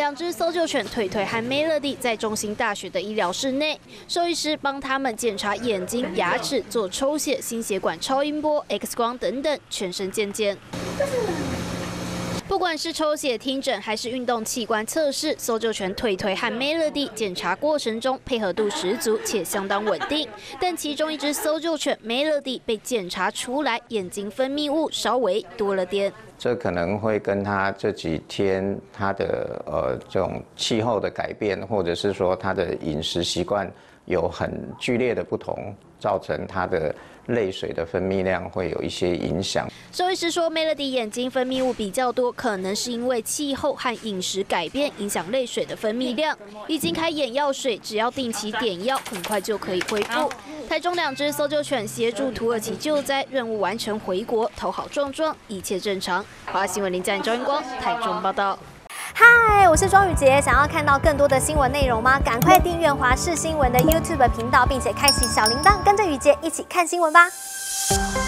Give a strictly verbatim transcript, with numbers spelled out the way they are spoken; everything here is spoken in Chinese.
两只搜救犬腿腿和 Melody 在中兴大学的医疗室内，兽医师帮他们检查眼睛、牙齿，做抽血、心血管超音波、X 光等等，全身健检。不管是抽血、听诊还是运动器官测试，搜救犬腿腿和 Melody 检查过程中配合度十足且相当稳定。但其中一只搜救犬 Melody 被检查出来眼睛分泌物稍微多了点， 这可能会跟它这几天它的呃这种气候的改变，或者是说它的饮食习惯有很剧烈的不同，造成它的泪水的分泌量会有一些影响。 兽医师说 ，Melody 眼睛分泌物比较多，可能是因为气候和饮食改变影响泪水的分泌量。已经开眼药水，只要定期点药，很快就可以恢复。台中两只搜救犬协助土耳其救灾，任务完成回国，头好壮壮，一切正常。华新闻林赞周英光台中报道。 嗨，我是庄宇杰，想要看到更多的新闻内容吗？赶快订阅华视新闻的 YouTube 频道，并且开启小铃铛，跟着宇杰一起看新闻吧。